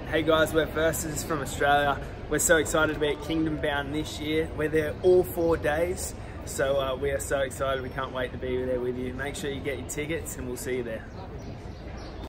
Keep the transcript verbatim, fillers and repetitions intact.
Hey guys, we're Versus from Australia. We're so excited to be at Kingdom Bound this year. We're there all four days, so uh, we are so excited. We can't wait to be there with you. Make sure you get your tickets and we'll see you there.